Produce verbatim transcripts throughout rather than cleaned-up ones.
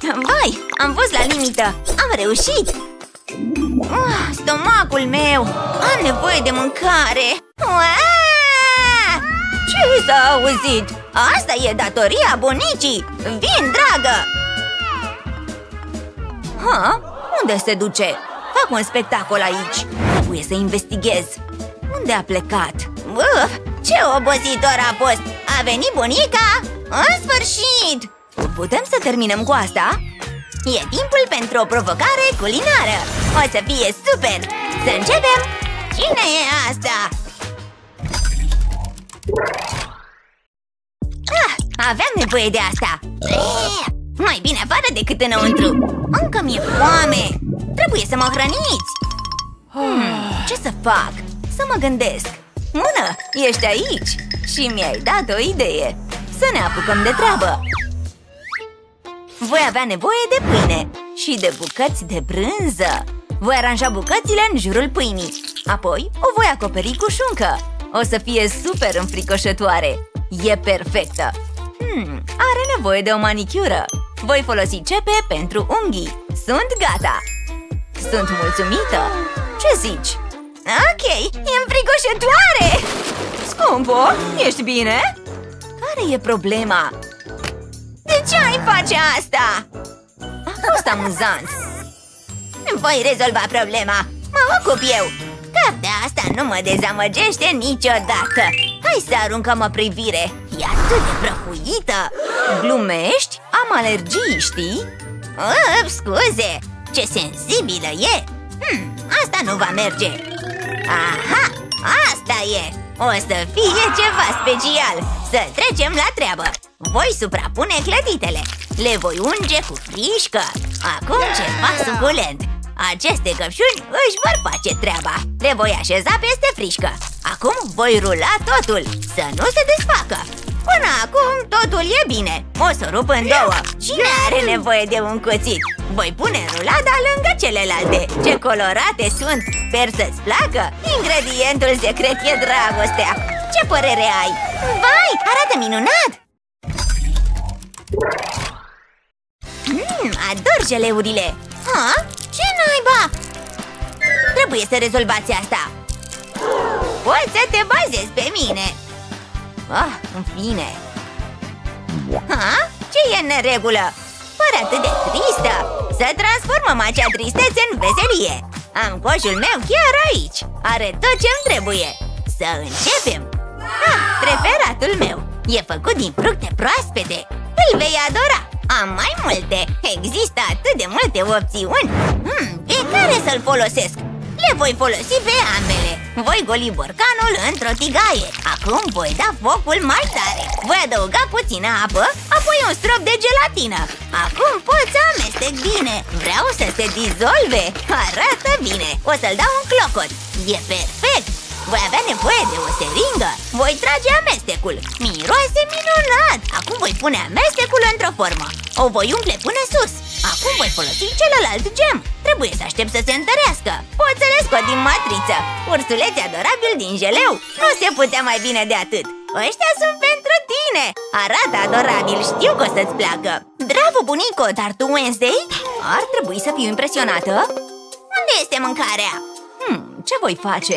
Vai, am fost la limită! Am reușit! Uh, stomacul meu! Am nevoie de mâncare! Uaa! Ce s-a auzit? Asta e datoria bunicii! Vin, dragă! Ha? Unde se duce? Fac un spectacol aici! Trebuie să investighez! Unde a plecat? Uf, ce obositor a fost! A venit bunica? În sfârșit! Putem să terminăm cu asta? E timpul pentru o provocare culinară! O să fie super! Să începem! Cine e asta? Ah, aveam nevoie de asta! Mai bine afară decât înăuntru! Încă mi-e foame! Trebuie să mă hrăniți! Hmm, ce să fac? Să mă gândesc! Mână, ești aici! Și mi-ai dat o idee! Să ne apucăm de treabă! Voi avea nevoie de pâine și de bucăți de brânză. Voi aranja bucățile în jurul pâinii. Apoi o voi acoperi cu șuncă. O să fie super înfricoșătoare. E perfectă. Hmm, are nevoie de o manicură. Voi folosi cepe pentru unghii. Sunt gata. Sunt mulțumită. Ce zici? Ok, e înfricoșătoare! Scumpo, ești bine? Care e problema? De ce ai face asta? A fost amuzant. Voi rezolva problema. Mă ocup eu. Dar de asta nu mă dezamăgește niciodată. Hai să aruncăm o privire. E atât de prăfuită. Glumești? Am alergii, știi? Up, scuze. Ce sensibilă e. hmm, Asta nu va merge. Aha, asta e. O să fie ceva special. Să trecem la treabă. Voi suprapune clătitele. Le voi unge cu frișcă. Acum ceva suculent. Aceste căpșuni își vor face treaba. Le voi așeza peste frișcă. Acum voi rula totul, să nu se desfacă. Până acum totul e bine. O să rup în două. Cine are nevoie de un cuțit? Voi pune rulada lângă celelalte. Ce colorate sunt! Sper să-ți placă! Ingredientul secret e dragostea. Ce părere ai? Vai, arată minunat! Mmm, ador geleurile! Ha? Ce naiba? Trebuie să rezolvați asta. Poți să te bazezi pe mine. Ah, în fine. Ha? Ce e în neregulă? Pare atât de tristă. Să transformăm acea tristețe în veselie. Am coșul meu chiar aici. Are tot ce-mi trebuie. Să începem. Ah, preferatul meu. E făcut din fructe proaspete. Îl vei adora. Am mai multe. Există atât de multe opțiuni. hmm, Pe care să-l folosesc? Le voi folosi pe ambele. Voi goli borcanul într-o tigaie. Acum voi da focul mai tare. Voi adăuga puțină apă, apoi un strop de gelatină. Acum pot să amestec bine. Vreau să se dizolve. Arată bine. O să-l dau un clocot. E perfect. Voi avea nevoie de o seringă. Voi trage amestecul. Miroase minunat. Acum voi pune amestecul într-o formă. O voi umple până sus. Acum voi folosi celălalt gem. Trebuie să aștept să se întărească. Pot să le scot din matriță. Ursuleți adorabili din jeleu. Nu se putea mai bine de atât. Ăștia sunt pentru tine. Arată adorabil, știu că o să-ți placă. Bravo, bunico, dar tu, Wednesday? Ar trebui să fiu impresionată. Unde este mâncarea? Hmm, ce voi face?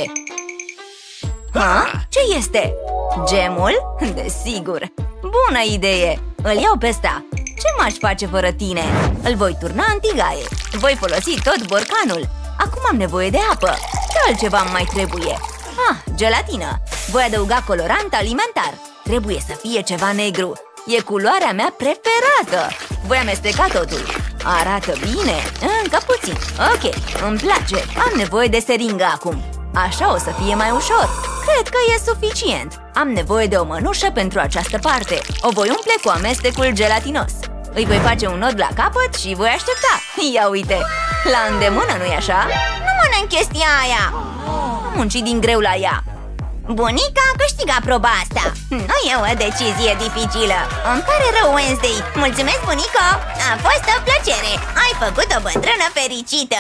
Ha? Ce este? Gemul? Desigur! Bună idee! Îl iau pe ăsta. Ce m-aș face fără tine? Îl voi turna în tigaie. Voi folosi tot borcanul. Acum am nevoie de apă. Ce altceva îmi mai trebuie? Ah, gelatină. Voi adăuga colorant alimentar. Trebuie să fie ceva negru. E culoarea mea preferată. Voi amesteca totul. Arată bine. Încă puțin. Ok, îmi place. Am nevoie de seringă acum. Așa o să fie mai ușor. Cred că e suficient. Am nevoie de o mănușă pentru această parte. O voi umple cu amestecul gelatinos. Îi voi face un nod la capăt și voi aștepta. Ia uite! La îndemână, nu-i așa? Nu mănânc chestia aia! Am muncit din greu la ea. Bunica a câștigat proba asta. Nu e o decizie dificilă. Îmi pare rău, Wednesday. Mulțumesc, bunico! A fost o plăcere. Ai făcut o bătrână fericită.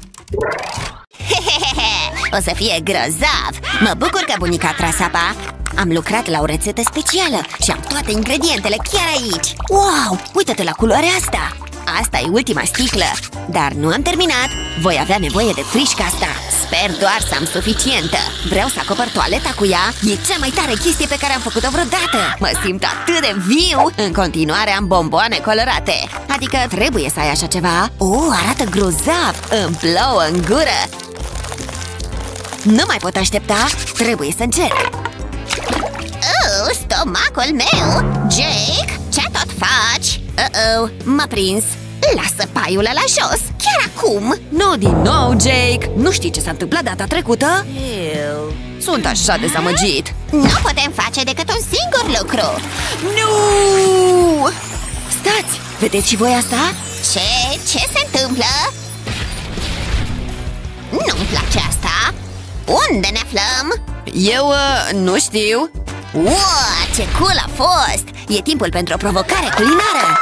O să fie grozav! Mă bucur că bunica a tras apa. Am lucrat la o rețetă specială și am toate ingredientele chiar aici. Wow! Uită-te la culoarea asta! Asta e ultima sticlă. Dar nu am terminat. Voi avea nevoie de frișca asta. Sper doar să am suficientă. Vreau să acopăr toaleta cu ea. E cea mai tare chestie pe care am făcut-o vreodată. Mă simt atât de viu. În continuare am bomboane colorate. Adică trebuie să ai așa ceva. Oh, arată grozav. Îmi plouă în gură. Nu mai pot aștepta. Trebuie să încerc. Oh, stomacul meu! Jake, ce tot faci? Uh-oh, m-a prins. Lasă paiul ăla jos, chiar acum. Nu din nou, Jake. Nu știi ce s-a întâmplat data trecută? Eu... Sunt așa dezamăgit. Nu putem face decât un singur lucru. Nu! Stați, vedeți și voi asta? Ce? Ce se întâmplă? Nu-mi place asta. Unde ne aflăm? Eu uh, nu știu. Wow, ce cool a fost! E timpul pentru o provocare culinară.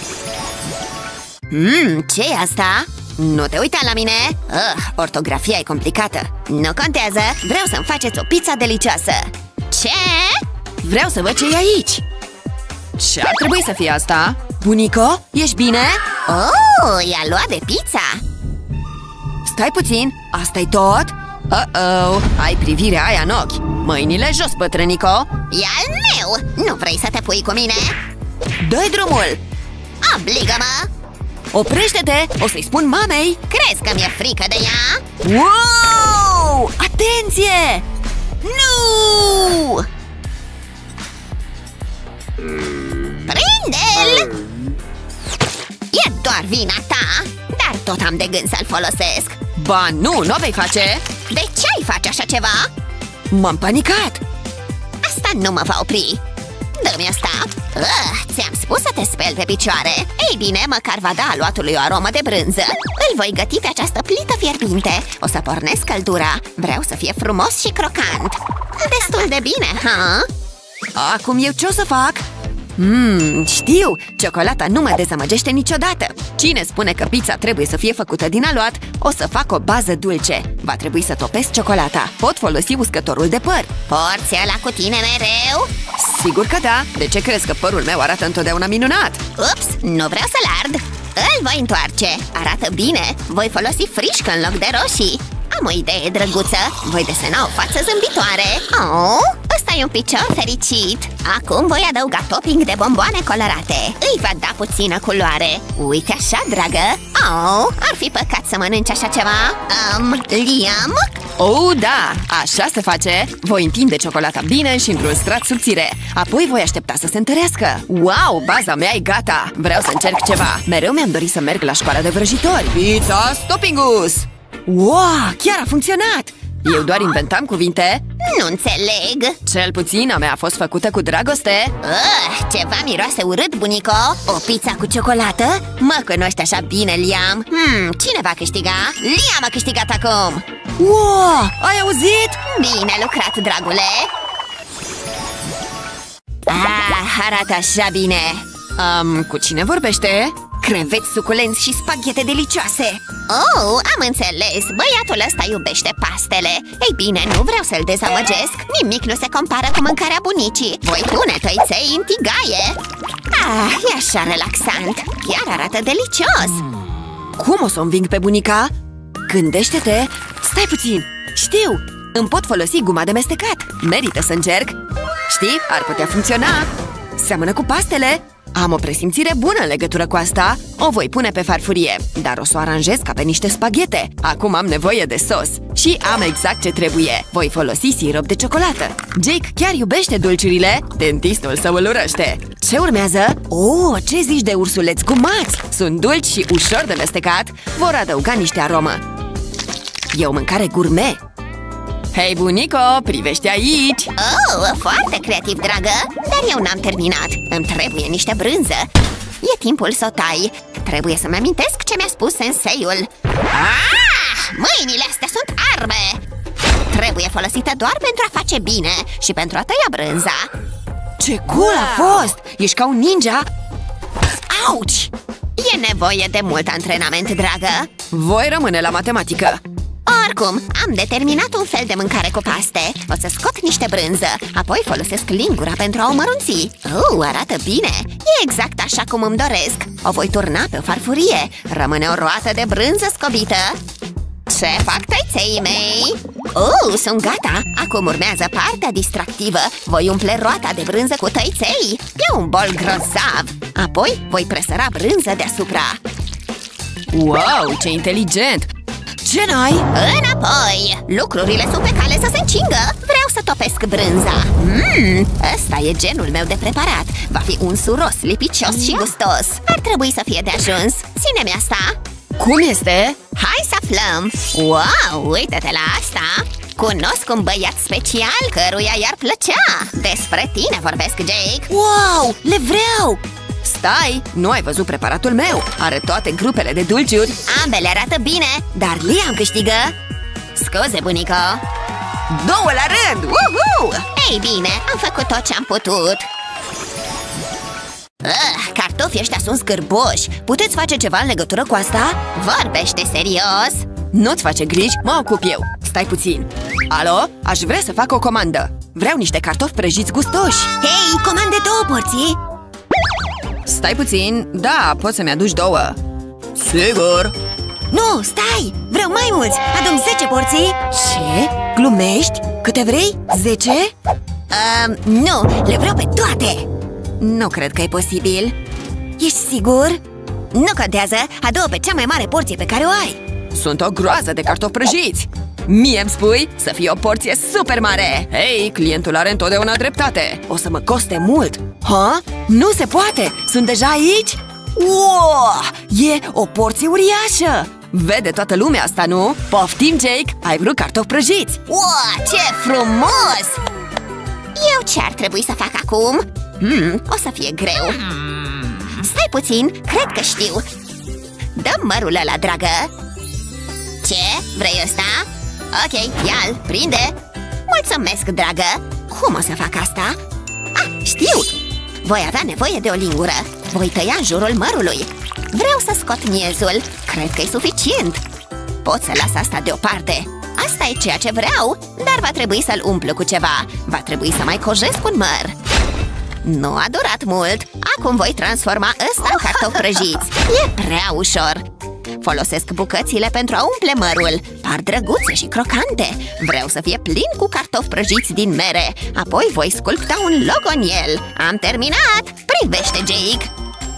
Mmm, ce e asta? Nu te uita la mine? Uh, ortografia e complicată. Nu contează, vreau să-mi faceți o pizza delicioasă. Ce? Vreau să văd ce e aici. Ce ar trebui să fie asta? Bunico, ești bine? Oh, i-a luat de pizza. Stai puțin, asta-i tot? Uh-oh, ai privirea aia în ochi. Mâinile jos, bătrânico. E al meu, nu vrei să te pui cu mine? Dă-i drumul. Obligă-mă. Oprește-te, o să-i spun mamei. Crezi că mi-e frică de ea? Wow! Atenție! Nu! Prinde-l! E doar vina ta, dar tot am de gând să-l folosesc. Ba nu, nu o vei face. De ce ai face așa ceva? M-am panicat. Asta nu mă va opri. Dă-mi asta. uh, Ți-am spus să te speli pe picioare. Ei bine, măcar va da aluatului o aromă de brânză. Îl voi găti pe această plită fierbinte. O să pornesc căldura. Vreau să fie frumos și crocant. Destul de bine, ha? Acum eu ce o să fac? Mmm, știu! Ciocolata nu mă dezamăgește niciodată. Cine spune că pizza trebuie să fie făcută din aluat, o să fac o bază dulce. Va trebui să topesc ciocolata. Pot folosi uscătorul de păr. Porți ăla cu tine mereu? Sigur că da! De ce crezi că părul meu arată întotdeauna minunat? Ups, nu vreau să-l ard. Îl voi întoarce. Arată bine. Voi folosi frișcă în loc de roșii. Am o idee drăguță. Voi desena o față zâmbitoare. Oh, ăsta e un picior fericit. Acum voi adăuga topping de bomboane colorate. Îi va da puțină culoare. Uite așa, dragă. Oh, ar fi păcat să mănânci așa ceva. Um, Liam? Oh, da, așa se face. Voi întinde ciocolata bine și într-un strat subțire. Apoi voi aștepta să se întărească. Wow, baza mea e gata. Vreau să încerc ceva. Mereu mi-am dorit să merg la școala de vrăjitori. Pizza Stoppingus! Wow, chiar a funcționat! Eu doar inventam cuvinte. Nu înțeleg. Cel puțin a mea a fost făcută cu dragoste. uh, Ceva miroase urât, bunico. O pizza cu ciocolată? Mă cunoști așa bine, Liam. hmm, Cine va câștiga? Liam a câștigat acum. Wow, ai auzit? Bine lucrat, dragule. Ah, arată așa bine. um, Cu cine vorbește? Creveți suculenți și spaghete delicioase. Oh, am înțeles, băiatul ăsta iubește pastele. Ei bine, nu vreau să-l dezamăgesc. Nimic nu se compară cu mâncarea bunicii. Voi pune tăiței în tigaie. Ah, e așa relaxant. Chiar arată delicios. Cum o să o înving pe bunica? Gândește-te. Stai puțin, știu. Îmi pot folosi guma de mestecat. Merită să încerc. Știi, ar putea funcționa. Seamănă cu pastele. Am o presimțire bună în legătură cu asta. O voi pune pe farfurie, dar o să o aranjez ca pe niște spaghete. Acum am nevoie de sos și am exact ce trebuie. Voi folosi sirop de ciocolată. Jake chiar iubește dulciurile. Dentistul său îl urăște. Ce urmează? Oh, ce zici de ursuleți gumați? Sunt dulci și ușor de mestecat. Vor adăuga niște aromă. E o mâncare gourmet. Hei, bunico, privește aici! Oh, foarte creativ, dragă! Dar eu n-am terminat. Îmi trebuie niște brânză. E timpul să o tai. Trebuie să-mi amintesc ce mi-a spus senseiul. Ah! Mâinile astea sunt arme! Trebuie folosită doar pentru a face bine și pentru a tăia brânza. Ce cool a fost! Ești ca un ninja! Auci! E nevoie de mult antrenament, dragă. Voi rămâne la matematică. Oricum, am determinat un fel de mâncare cu paste. O să scot niște brânză, apoi folosesc lingura pentru a o mărunți. Uh, arată bine! E exact așa cum îmi doresc. O voi turna pe o farfurie. Rămâne o roată de brânză scobită. Ce fac tăiței mei? Uh, sunt gata! Acum urmează partea distractivă. Voi umple roata de brânză cu tăiței. E un bol grozav. Apoi voi presăra brânză deasupra. Wow, ce inteligent! Ce n-ai? Înapoi! Lucrurile sunt pe cale să se încingă. Vreau să topesc brânza. Mmm, ăsta e genul meu de preparat. Va fi un suros, lipicios și gustos. Ar trebui să fie de ajuns. Ține-mi asta. Cum este? Hai să aflăm. Wow, uite-te la asta. Cunosc un băiat special căruia i-ar plăcea. Despre tine vorbesc, Jake. Wow, le vreau! Stai, nu ai văzut preparatul meu. Are toate grupele de dulciuri. Ambele arată bine, dar Liam câștigă. Scuze, bunică. Două la rând! Uhu! Ei bine, am făcut tot ce am putut. Uh, cartofii ăștia sunt scârboși. Puteți face ceva în legătură cu asta? Vorbește serios. Nu-ți face griji, mă ocup eu. Stai puțin. Alo? Aș vrea să fac o comandă. Vreau niște cartofi prăjiți gustoși. Hei, comande două porții. Stai puțin, da, poți să-mi aduci două. Sigur. Nu, stai, vreau mai mulți. Adun zece porții. Ce? Glumești? Câte vrei? Zece? Uh, nu, le vreau pe toate. Nu cred că e posibil. Ești sigur? Nu contează, adu-o pe cea mai mare porție pe care o ai. Sunt o groază de cartofi prăjiți. Mie îmi spui să fie o porție super mare. Hei, clientul are întotdeauna dreptate. O să mă coste mult. Ha? Nu se poate! Sunt deja aici? Wow! E o porție uriașă! Vede toată lumea asta, nu? Poftim, Jake! Ai vrut cartofi prăjiți! Wow, ce frumos! Eu ce ar trebui să fac acum? Hmm, o să fie greu. Stai puțin, cred că știu. Dă mărul ăla, dragă. Ce? Vrei ăsta? Ok, ia-l, prinde. Mulțumesc, dragă. Cum o să fac asta? Ah, știu! Voi avea nevoie de o lingură. Voi tăia în jurul mărului. Vreau să scot miezul. Cred că e suficient. Pot să las asta deoparte. Asta e ceea ce vreau, dar va trebui să-l umplu cu ceva. Va trebui să mai cojesc un măr. Nu a durat mult. Acum voi transforma ăsta în cartofi prăjiți. E prea ușor. Folosesc bucățile pentru a umple mărul. Par drăguțe și crocante. Vreau să fie plin cu cartofi prăjiți din mere. Apoi voi sculpta un logo în el. Am terminat! Privește, Jake!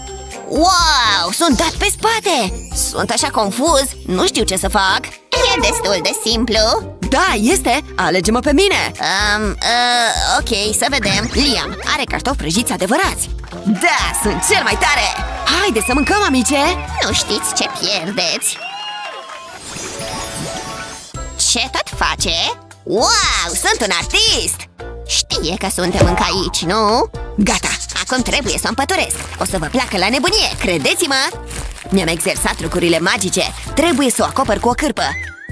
Wow! Sunt dat pe spate! Sunt așa confuz, nu știu ce să fac. E destul de simplu. Da, este! Alege-mă pe mine! um, uh, Ok, să vedem. Liam are cartofi prăjiți adevărați. Da, sunt cel mai tare! Haide să mâncăm, amice! Nu știți ce pierdeți. Ce tot face? Wow, sunt un artist! Știe că suntem încă aici, nu? Gata, acum trebuie să o împăturesc. O să vă placă la nebunie, credeți-mă! Mi-am exersat lucrurile magice. Trebuie să o acopăr cu o cârpă.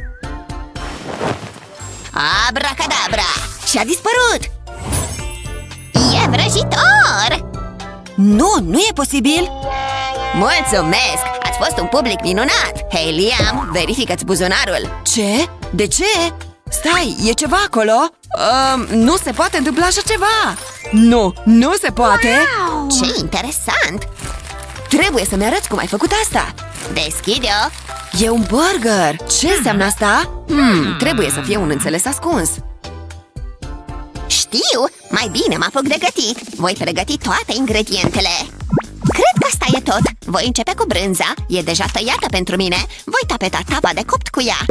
Abracadabra! Și-a dispărut! E vrăjitor! Nu, nu e posibil! Mulțumesc! Ați fost un public minunat! Hei, Liam, verifică-ți buzunarul! Ce? De ce? Stai, e ceva acolo? Uh, nu se poate întâmpla așa ceva! Nu, nu se poate! Wow! Ce interesant! Trebuie să-mi arăți cum ai făcut asta! Deschide-o! E un burger! Ce înseamnă asta? Hmm, trebuie să fie un înțeles ascuns. Știu! Mai bine mă apuc de gătit. Voi pregăti toate ingredientele. Cred că asta e tot. Voi începe cu brânza. E deja tăiată pentru mine. Voi tapeta tava de copt cu ea.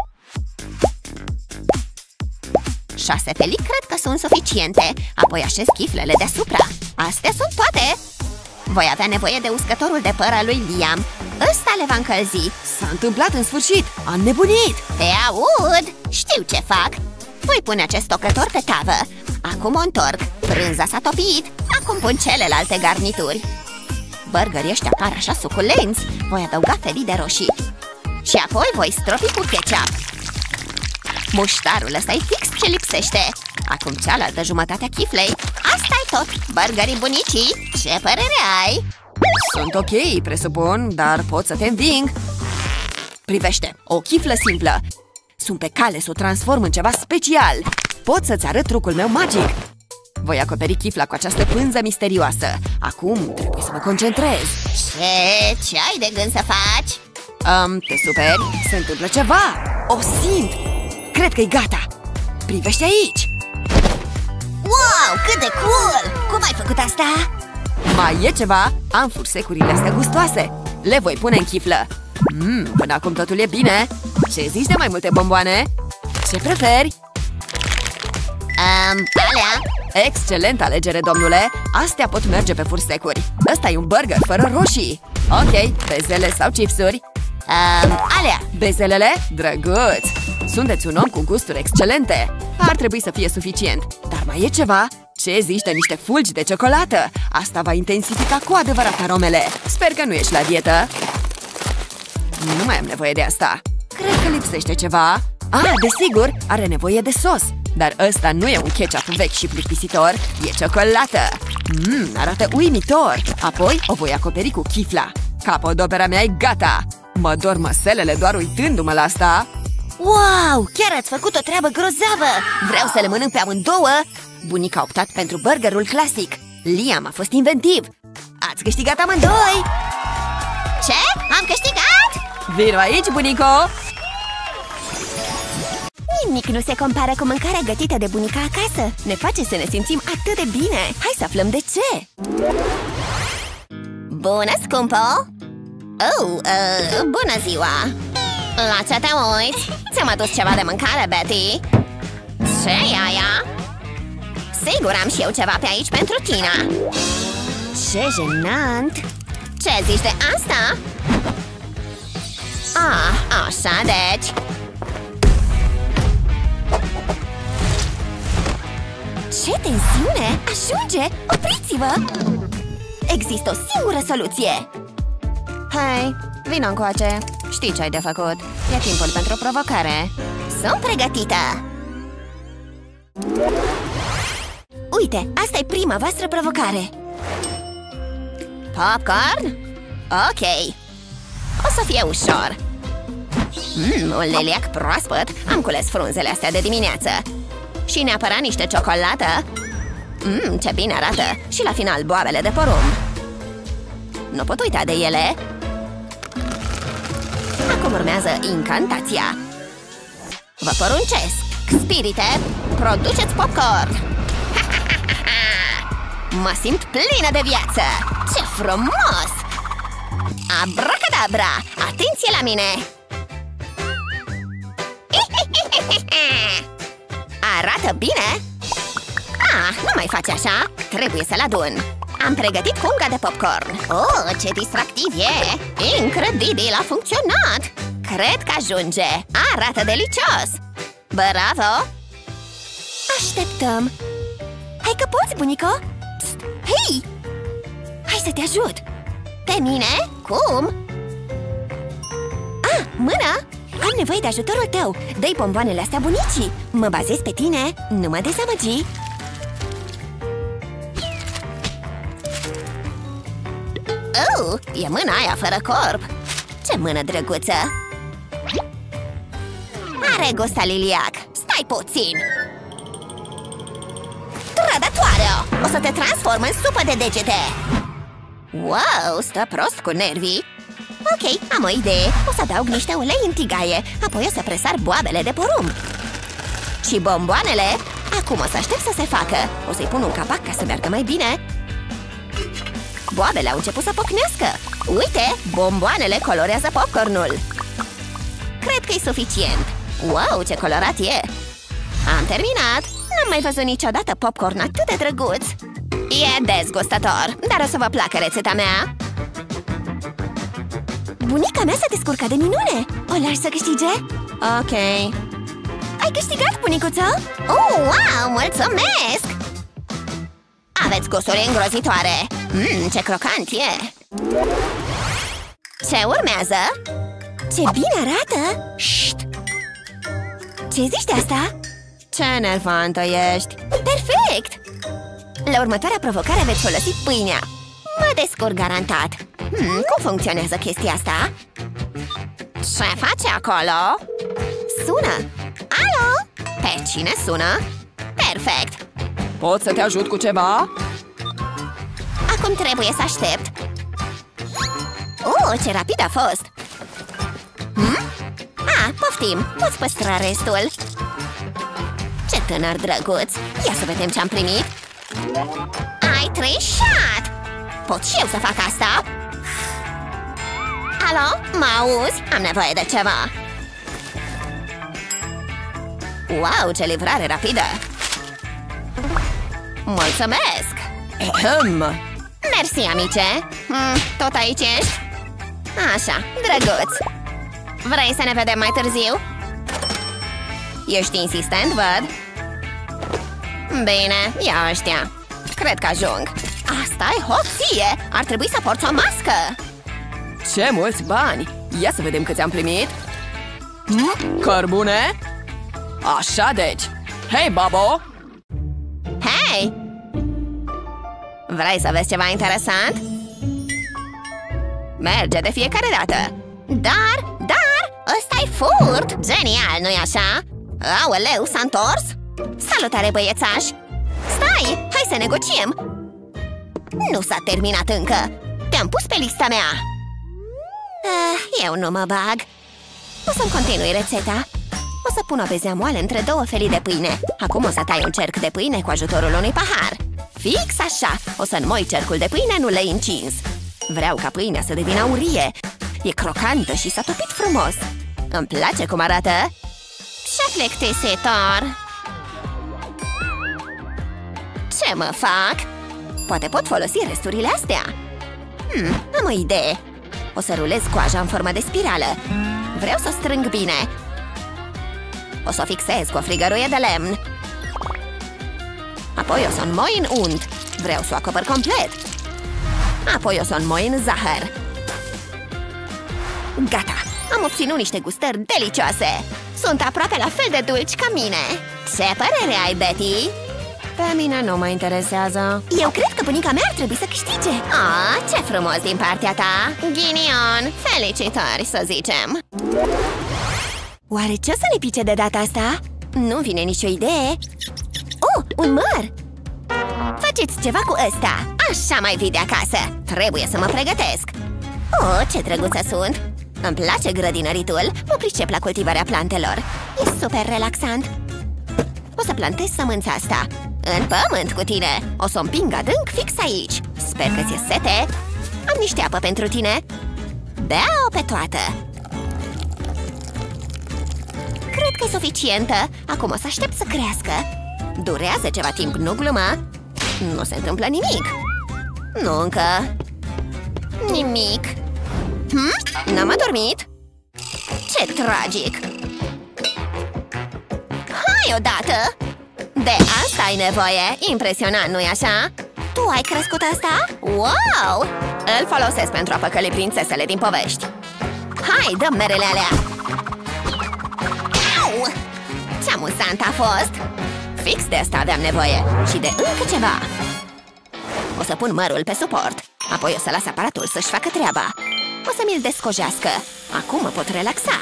Șase felii cred că sunt suficiente. Apoi așez chiflele deasupra. Astea sunt toate. Voi avea nevoie de uscătorul de păr al lui Liam. Ăsta le va încălzi. S-a întâmplat în sfârșit. Am nebunit. Te aud. Știu ce fac. Voi pune acest tocător pe tavă. Acum o întorc. Brânza s-a topit. Acum pun celelalte garnituri. Burgerii ăștia par așa suculenți. Voi adăuga felii de roșii. Și apoi voi stropi cu ketchup. Muștarul ăsta e fix ce lipsește. Acum cealaltă jumătate a chiflei. Asta-i tot. Burgerii bunicii. Ce părere ai? Sunt ok, presupun, dar pot să te înving. Privește, o chiflă simplă. Sunt pe cale să o transform în ceva special. Pot să-ți arăt trucul meu magic. Voi acoperi chifla cu această pânză misterioasă. Acum trebuie să mă concentrez. Ce? Ce ai de gând să faci? Um, te superi? Se întâmplă ceva. O simt. Cred că e gata. Privește aici. Wow, cât de cool! Cum ai făcut asta? Mai e ceva? Am fursecurile astea gustoase. Le voi pune în chiflă. Mm, până acum totul e bine. Ce zici de mai multe bomboane? Ce preferi? Um, alea? Excelentă alegere, domnule! Astea pot merge pe fursecuri. Ăsta e un burger fără roșii. Ok, bezele sau chipsuri? Um, alea? Bezelele? Drăguț! Sunteți un om cu gusturi excelente. Ar trebui să fie suficient. Dar mai e ceva? Ce zici de niște fulgi de ciocolată? Asta va intensifica cu adevărat aromele. Sper că nu ești la dietă. Nu mai am nevoie de asta. Cred că lipsește ceva. Ah, desigur, are nevoie de sos. Dar ăsta nu e un ketchup vechi și plictisitor. E ciocolată. Mmm, arată uimitor. Apoi o voi acoperi cu chifla. Capodopera mea e gata. Mă dor măselele doar uitându-mă la asta. Wow, chiar ați făcut o treabă grozavă! Vreau să le mănânc pe amândouă. Bunica a optat pentru burgerul clasic. Liam a fost inventiv. Ați câștigat amândoi! Ce? Am câștigat? Vino aici, bunico! Nimic nu se compară cu mâncarea gătită de bunica acasă. Ne face să ne simțim atât de bine. Hai să aflăm de ce. Bună, scumpo! Oh, uh, bună ziua! La ce te uiți? Ți-am adus ceva de mâncare, Betty? Ce e aia? Sigur am și eu ceva pe aici pentru tine. Ce jenant! Ce zici de asta? Ah, așa deci. Ce tensiune! Ajunge! Opriți-vă! Există o singură soluție! Hai, vino încoace! Știi ce ai de făcut? E timpul pentru o provocare! Sunt pregătită! Uite, asta e prima voastră provocare! Popcorn? Ok! O să fie ușor! Mmm, un liliac proaspăt! Am cules frunzele astea de dimineață! Și neapărat niște ciocolată. Mmm, ce bine arată. Și la final boabele de porumb. Nu pot uita de ele. Acum urmează incantația. Vă poruncesc, spirite, produceți popcorn. Mă simt plină de viață. Ce frumos! Abracadabra, atenție la mine. Arată bine? Ah, nu mai faci așa. Trebuie să-l adun. Am pregătit punga de popcorn. Oh, ce distractiv e! Incredibil, a funcționat! Cred că ajunge. Arată delicios! Bravo! Așteptăm. Hai că poți, bunico! Psst, hei! Hai să te ajut! Pe mine? Cum? Ah, mâna! Am nevoie de ajutorul tău. Dă-i bomboanele astea bunicii. Mă bazez pe tine. Nu mă dezamăgi. Oh, e mâna aia fără corp. Ce mână drăguță. Are gust a liliac. Stai puțin. Trădătoare! O să te transform în supă de degete. Wow, stă prost cu nervii. Ok, am o idee. O să adaug niște ulei în tigaie. Apoi o să presar boabele de porumb. Și bomboanele. Acum o să aștept să se facă. O să-i pun un capac ca să meargă mai bine. Boabele au început să pocnească. Uite, bomboanele colorează popcornul. Cred că e suficient. Wow, ce colorat e. Am terminat. N-am mai văzut niciodată popcorn atât de drăguț. E dezgustător, dar o să vă placă rețeta mea. Bunica mea s-a descurcat de minune. O lași să câștige? Ok. Ai câștigat, bunicuță? Oh, wow, mulțumesc! Aveți gusturi îngrozitoare. Mmm, ce crocant e! Ce urmează? Ce bine arată! Șt! Ce zici de asta? Ce nervantă ești! Perfect! La următoarea provocare veți folosi pâinea. Mă descurc garantat. Hmm, cum funcționează chestia asta? Ce face acolo? sună! Alo? Pe cine sună? Perfect! Pot să te ajut cu ceva? Acum trebuie să aștept. Oh, ce rapid a fost! Hm? Ah, poftim! Poți păstra restul. Ce tânăr drăguț! Ia să vedem ce-am primit. Ai trișat! Pot și eu să fac asta? Alo? Mă auzi? Am nevoie de ceva. Wow, ce livrare rapidă! Mulțumesc! Ahem. Mersi, amice! Hmm, tot aici ești? Așa, drăguț! Vrei să ne vedem mai târziu? Ești insistent, văd? Bine, ia ăștia. Cred că ajung. Asta-i hoție! Ar trebui să porți o mască! Ce mulți bani! Ia să vedem câți am primit. Hm? Cărbune? Așa deci! Hei, Babo! Hei! Vrei să vezi ceva interesant? Merge de fiecare dată. Dar, dar, ăsta-i furt! Genial, nu-i așa? Aoleu, s-a întors? Salutare, băiețaș! Stai, hai să negociem! Nu s-a terminat încă! Te-am pus pe lista mea! Ah, eu nu mă bag. O să-mi continui rețeta. O să pun o bezea moale între două felii de pâine. Acum o să tai un cerc de pâine cu ajutorul unui pahar. Fix așa! O să înmoi cercul de pâine în ulei încins. Vreau ca pâinea să devină aurie. E crocantă și s-a topit frumos. Îmi place cum arată. Ce plictisitor! Ce mă fac? Poate pot folosi resturile astea. Hmm, am o idee. O să rulez coaja în formă de spirală. Vreau să o strâng bine. O să o fixez cu o frigăruie de lemn. Apoi o să o înmoi în unt. Vreau să o acopăr complet. Apoi o să o înmoi în zahăr. Gata! Am obținut niște gustări delicioase. Sunt aproape la fel de dulci ca mine. Ce părere ai, Betty? Pe mine nu mă interesează. Eu cred că bunica mea ar trebui să câștige. Ah, ce frumos din partea ta! Ghinion! Felicitări, să zicem! Oare ce o să ne pice de data asta? Nu vine nicio idee. Oh, un măr! Faceți ceva cu ăsta. Așa mai vii de acasă. Trebuie să mă pregătesc. Oh, ce drăguță sunt! Îmi place grădinăritul. Mă pricep la cultivarea plantelor. E super relaxant. O să plantez sămânța asta. În pământ cu tine. O să o împing adânc fix aici. Sper că ți-e sete. Am niște apă pentru tine. Bea-o pe toată. Cred că e suficientă. Acum o să aștept să crească. Durează ceva timp, nu gluma. Nu se întâmplă nimic. Nu încă. Nimic. Hm? N-am adormit? Ce tragic! Hai odată! De asta ai nevoie! Impresionant, nu-i așa? Tu ai crescut asta? Wow! Îl folosesc pentru a păcăli prințesele din povești. Hai, dă merele alea! Au! Ce amuzant a fost! Fix de asta aveam nevoie. Și de încă ceva. O să pun mărul pe suport. Apoi o să las aparatul să-și facă treaba. O să mi-l descojească. Acum mă pot relaxa.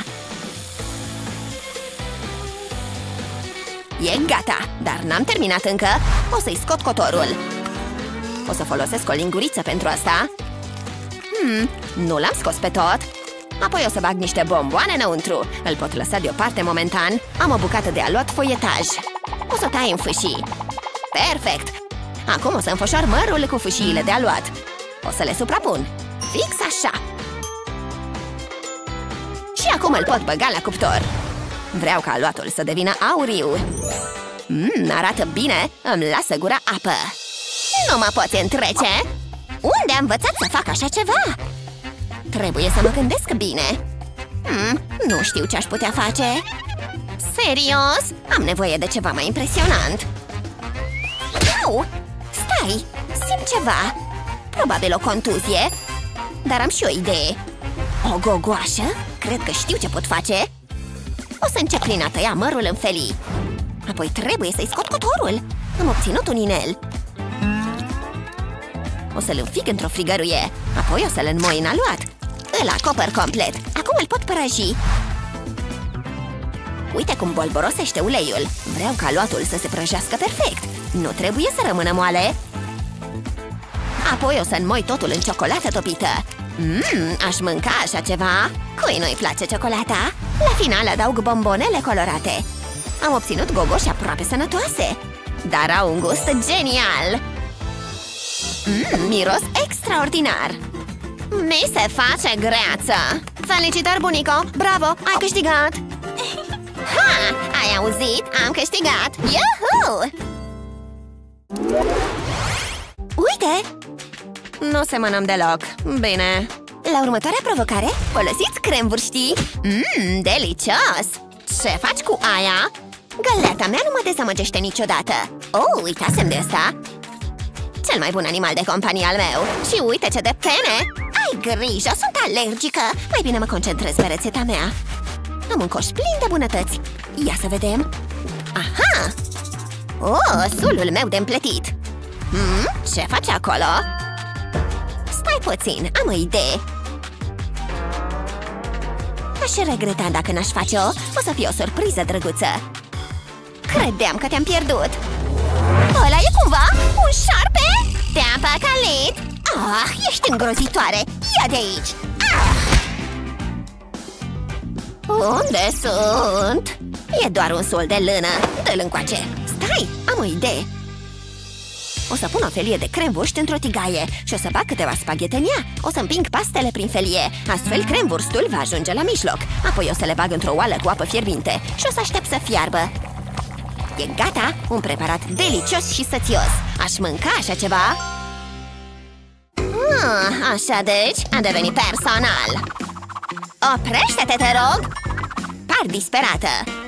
E gata, dar n-am terminat încă. O să-i scot cotorul. O să folosesc o linguriță pentru asta. Hmm, nu l-am scos pe tot. Apoi o să bag niște bomboane înăuntru. Îl pot lăsa deoparte momentan. Am o bucată de aluat foietaj. O să tai în fâșii. Perfect! Acum o să înfășor mărul cu fâșiile de aluat. O să le suprapun. Fix așa. Și acum îl pot băga la cuptor. Vreau ca aluatul să devină auriu. Mmm, arată bine. Îmi lasă gura apă. Nu mă poți întrece. Unde am învățat să fac așa ceva? Trebuie să mă gândesc bine. Hmm, nu știu ce aș putea face. Serios? Am nevoie de ceva mai impresionant. Au! Stai! Simt ceva. Probabil o contuzie. Dar am și o idee. O gogoașă? Cred că știu ce pot face. O să încep prin a tăia mărul în felii. Apoi trebuie să-i scot cotorul. Am obținut un inel. O să-l înfig într-o frigăruie. Apoi o să-l înmoi în aluat. Îl acopăr complet. Acum îl pot prăji. Uite cum bolborosește uleiul. Vreau ca aluatul să se prăjească perfect. Nu trebuie să rămână moale. Apoi o să înmoi totul în ciocolată topită. Mmm, aș mânca așa ceva. Cui nu-i place ciocolata? La final adaug bombonele colorate. Am obținut gogoși aproape sănătoase, dar au un gust genial. Mmm, miros extraordinar. Mi se face greață. Felicitări, bunico! Bravo, ai câștigat! Ha! Ai auzit? Am câștigat! Yuhu! Uite! Nu semănăm deloc. Bine. La următoarea provocare, folosiți cremvuri, știi? Mmm, delicios! Ce faci cu aia? Găleata mea nu mă dezamăgește niciodată. Oh, uitasem de asta. Cel mai bun animal de companie al meu. Și uite ce de pene! Ai grijă, sunt alergică. Mai bine mă concentrez pe rețeta mea. Am un coș plin de bunătăți. Ia să vedem. Aha! Oh, sulul meu de împletit. Hmm, ce faci acolo? Stai puțin, am o idee. Aș regreta dacă n-aș face-o. O să fie o surpriză drăguță. Credeam că te-am pierdut. Ăla e cumva un șarpe? Te-am păcălit. Ah, ești îngrozitoare. Ia de aici. Ah! Unde sunt? E doar un sul de lână. Dă-l încoace. Stai, am o idee. O să pun o felie de cremvurst într-o tigaie și o să bag câteva spaghete în ea. O să împing pastele prin felie. Astfel cremvurstul va ajunge la mijloc. Apoi o să le bag într-o oală cu apă fierbinte și o să aștept să fiarbă. E gata, un preparat delicios și sățios. Aș mânca așa ceva? Ah, așa deci, a devenit personal. Oprește-te, te rog! Par disperată.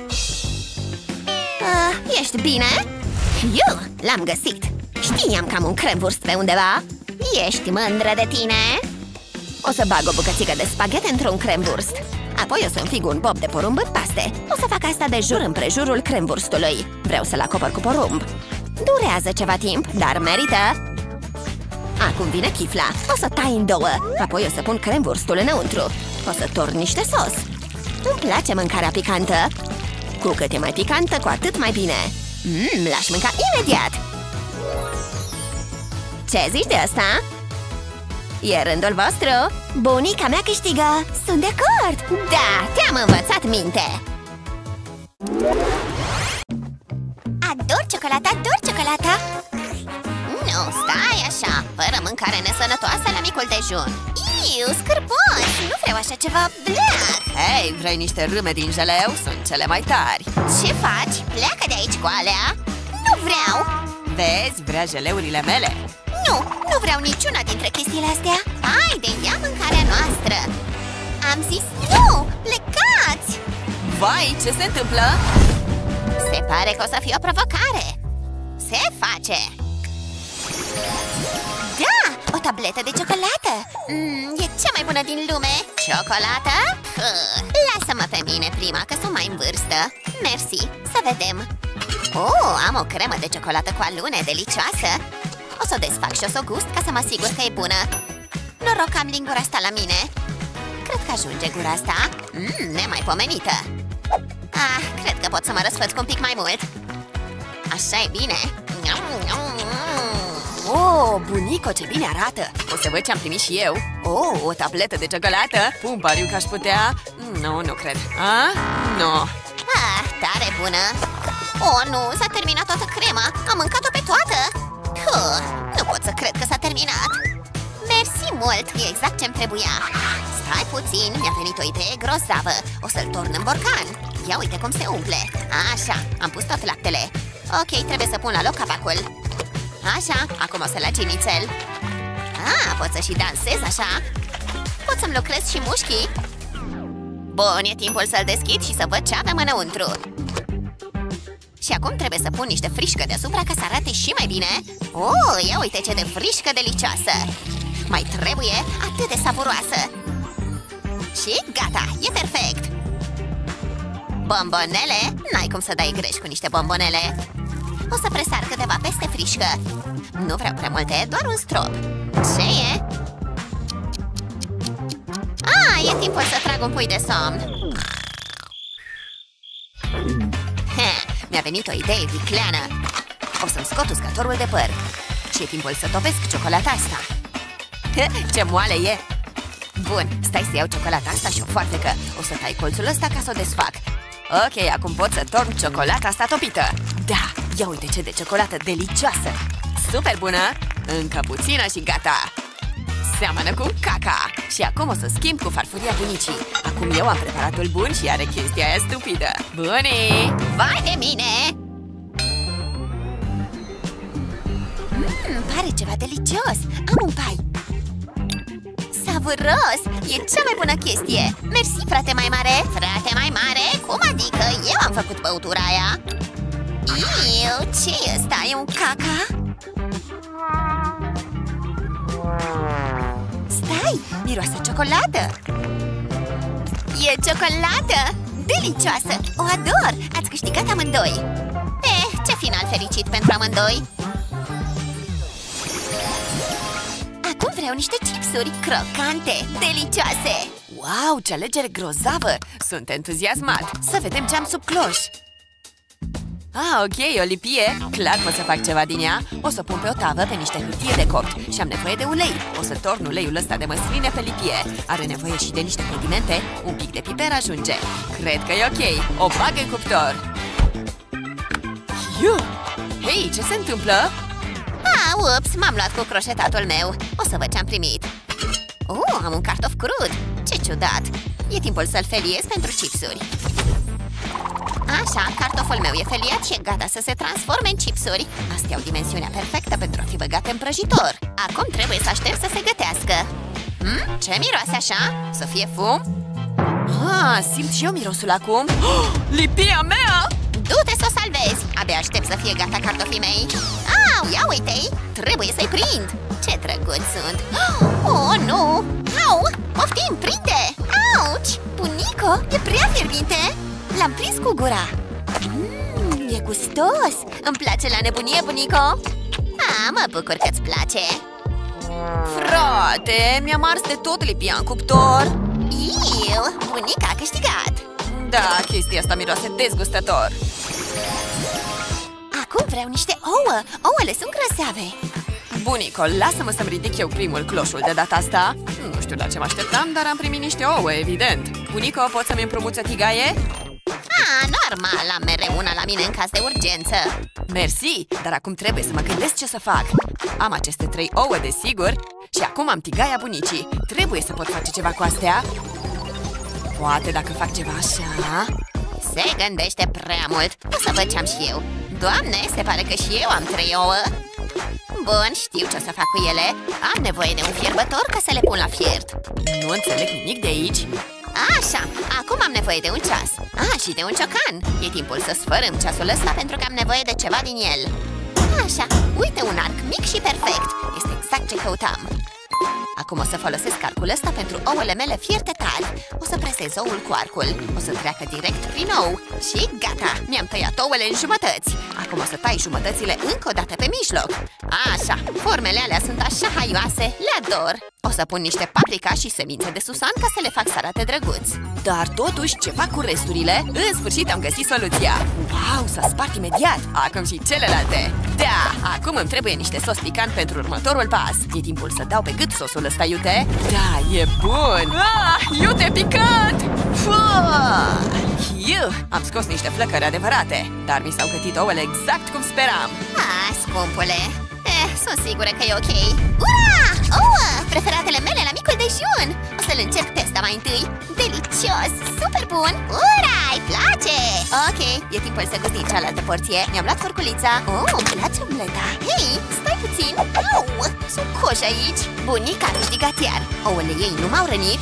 uh, Ești bine? Eu l-am găsit. Știam că am un cremvurst pe undeva. Ești mândră de tine? O să bag o bucățică de spaghete într-un cremvurst. Apoi o să înfig un bob de porumb în paste. O să fac asta de jur împrejurul cremvurstului. Vreau să-l acopăr cu porumb. Durează ceva timp, dar merită. Acum vine chifla. O să tai în două. Apoi o să pun cremvurstul înăuntru. O să torn niște sos. Îmi place mâncarea picantă. Cu cât e mai picantă, cu atât mai bine. Mmm, l-aș mânca imediat. Ce zici de asta? E rândul vostru? Bunica mea câștigă. Sunt de acord. Da, te-am învățat minte. Ador ciocolata, ador ciocolata. Nu, stai așa. Fără mâncare nesănătoasă la micul dejun. Iu, scârbos. Nu vreau așa ceva. Bleac. Hei, vrei niște râme din jeleu? Sunt cele mai tari. Ce faci? Pleacă de aici cu alea. Nu vreau. Vezi, vrea jeleurile mele? Nu, nu vreau niciuna dintre chestiile astea. Haide, ia mâncarea noastră. Am zis nu, plecați. Vai, ce se întâmplă? Se pare că o să fie o provocare. Se face. Da, o tabletă de ciocolată. mm, E cea mai bună din lume. Ciocolată? Puh. Lasă-mă pe mine prima, că sunt mai în vârstă. Mersi, să vedem. Oh, am o cremă de ciocolată cu alune delicioasă. O să o desfac și o să o gust ca să mă asigur că e bună. Noroc că am lingura asta la mine. Cred că ajunge gura asta. Mmm, nemaipomenită. Ah, cred că pot să mă răsfăț cu un pic mai mult. Așa e bine. Oh, bunico, ce bine arată! O să văd ce-am primit și eu. Oh, o tabletă de ciocolată. Pun pariu că aș putea... Nu, nu cred. A? Nu. Ah, tare bună. Oh, nu, s-a terminat toată crema. Am mâncat-o pe toată. Puh, nu pot să cred că s-a terminat. Mersi mult, e exact ce-mi trebuia. Stai puțin, mi-a venit o idee grozavă. O să-l torn în borcan. Ia uite cum se umple. Așa, am pus tot laptele. Ok, trebuie să pun la loc capacul. Așa, acum o să lagi nițel. Ah, pot să și dansez așa. Pot să-mi lucrez și mușchii. Bun, e timpul să-l deschid și să văd ce avem înăuntru. Și acum trebuie să pun niște frișcă deasupra ca să arate și mai bine. Oh, ia uite ce de frișcă delicioasă. Mai trebuie atât de savuroasă. Și gata, e perfect. Bombonele? N-ai cum să dai greș cu niște bombonele. O să presar câteva peste frișcă. Nu vreau prea multe, doar un strop. Ce e? Ah, e timpul să trag un pui de somn. Mi-a venit o idee vicleană. O să-mi scot uscătorul de păr și e timpul să topesc ciocolata asta. Ce moale e! Bun, stai să iau ciocolata asta și o foarfecă. O să tai colțul ăsta ca să o desfac. Ok, acum pot să torn ciocolata asta topită. Da, ia uite ce de ciocolată delicioasă. Super bună! Încă puțină și gata! Seamănă cu caca. Și acum o să schimb cu farfuria bunicii. Acum eu am preparatul bun și are chestia aia stupidă. Bunii! Vai de mine! Mmm, pare ceva delicios. Am un pai. Savuros! E cea mai bună chestie. Mersi, frate mai mare. Frate mai mare? Cum adică? Eu am făcut băutura aia. Iu, ce e ăsta? E un caca? Stai, miroase ciocolată. E ciocolată! Delicioasă! O ador! Ați câștigat amândoi. Eh, ce final fericit pentru amândoi. Acum vreau niște chipsuri crocante, delicioase. Wow, ce alegere grozavă! Sunt entuziasmat. Să vedem ce am sub cloș. Ah, ok, o lipie. Clar pot să fac ceva din ea. O să pun pe o tavă pe niște hârtie de copt și am nevoie de ulei. O să torn uleiul ăsta de măsline pe lipie. Are nevoie și de niște condimente. Un pic de piper ajunge. Cred că e ok. O bag în cuptor. Iu! Hei, ce se întâmplă? Ah, ups, m-am luat cu croșetatul meu. O să văd ce-am primit. Oh, am un cartof crud. Ce ciudat. E timpul să-l feliez pentru chipsuri. Așa, cartoful meu e feliat și e gata să se transforme în chipsuri. Astea au dimensiunea perfectă pentru a fi băgate în prăjitor. Acum trebuie să aștept să se gătească. hmm? Ce miroase așa? Să fie fum? Ah, simt și eu mirosul acum. Oh, lipia mea! Du-te să o salvezi! Abia aștept să fie gata cartofii mei. Au, ia uite-i! Trebuie să-i prind! Ce drăguți sunt! Oh, nu! Au! Poftim, prinde! Auci! Bunico, e prea fierbinte! L-am prins cu gura. Mmm, e gustos. Îmi place la nebunie, bunico. Ah, mă bucur că-ți place. Frate, mi-am ars de tot lipia în cuptor. Iu, bunica a câștigat. Da, chestia asta miroase dezgustător. Acum vreau niște ouă. Ouăle sunt grăsave. Bunico, lasă-mă să-mi ridic eu primul cloșul de data asta. Nu știu la ce mă așteptam, dar am primit niște ouă, evident. Bunico, poți să-mi împrumuți o tigaie? Ah, normal, am mereu una la mine în caz de urgență. Mersi, dar acum trebuie să mă gândesc ce să fac. Am aceste trei ouă, desigur, și acum am tigaia bunicii. Trebuie să pot face ceva cu astea. Poate dacă fac ceva așa. Se gândește prea mult. O să văd ce-am și eu. Doamne, se pare că și eu am trei ouă. Bun, știu ce o să fac cu ele. Am nevoie de un fierbător ca să le pun la fiert. Nu înțeleg nimic de aici. Așa, acum am nevoie de un ceas. Ah, și de un ciocan. E timpul să sfărâm ceasul ăsta pentru că am nevoie de ceva din el. Așa, uite un arc mic și perfect. Este exact ce căutam. Acum o să folosesc arcul ăsta pentru ouăle mele fierte tari. O să presez oul cu arcul. O să treacă direct prin ou. Și gata, mi-am tăiat ouăle în jumătăți. Acum o să tai jumătățile încă o dată pe mijloc. Așa, formele alea sunt așa haioase, le ador. O să pun niște paprika și semințe de susan ca să le fac să arate drăguți. Dar totuși, ce fac cu resturile? În sfârșit am găsit soluția. Wow, s-a spart imediat. Acum și celelalte. Da, acum îmi trebuie niște sos picant pentru următorul pas. E timpul să dau pe gât sosul ăsta, iute. Da, e bun. Ah, iute picant! Iu, am scos niște flăcări adevărate. Dar mi s-au gătit ouăle exact cum speram. Ah, scumpule. Eh, sunt sigură că e ok. Ura! Ouă! Preferatele mele la micul dejun! O să-l încerc pe ăsta mai întâi. Delicios! Super bun! Ura! Îi place! Ok, e timpul să gustim cealaltă porție. Mi-am luat furculița. Oh, îmi place omleta. Hei, stai puțin! Au! Sunt coși aici! Bunica a câștigat iar. Ouăle ei nu m-au rănit.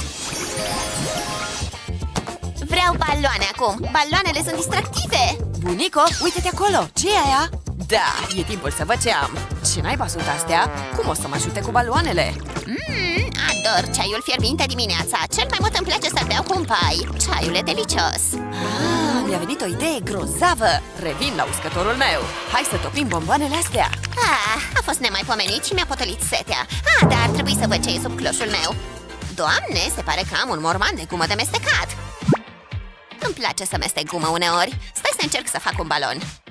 Vreau baloane acum! Baloanele sunt distractive! Bunico, uite-te acolo! Ce e aia? Da, e timpul să văd ce am. Ce naiba sunt astea? Cum o să mă ajute cu baloanele? Mmm, ador ceaiul fierbinte dimineața. Cel mai mult îmi place să beau cu un pai. Ceaiul e delicios. Ah, mi-a venit o idee grozavă. Revin la uscătorul meu. Hai să topim bomboanele astea. Ah, a fost nemaipomenit și mi-a potolit setea. Ah, dar ar trebui să văd ce e sub cloșul meu. Doamne, se pare că am un morman de gumă de mestecat. Îmi place să mestec gumă uneori. Stai să încerc să fac un balon.